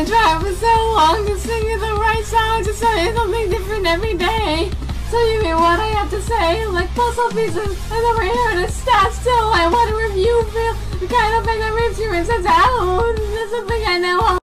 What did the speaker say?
been trying for so long to sing you the right song, to say something different every day. So you hear what I have to say, like puzzle pieces. I never heard a stat still. I wonder if you feel the kind of thing that rips your insides out. There's something I know.